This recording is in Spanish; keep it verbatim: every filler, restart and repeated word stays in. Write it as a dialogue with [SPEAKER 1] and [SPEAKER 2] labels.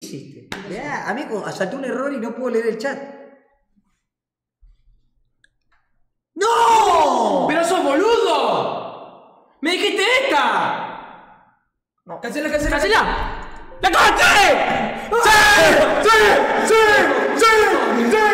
[SPEAKER 1] hiciste? Mirá, amigo, asalté un error y no puedo leer el chat. ¡No!
[SPEAKER 2] ¡Pero sos boludo! ¡Me dijiste esta!
[SPEAKER 1] No.
[SPEAKER 2] ¡Cancela, cancela, cancela! ¡La corté! ¡Sí! ¡Sí! ¡Sí! ¡Sí! ¡Sí!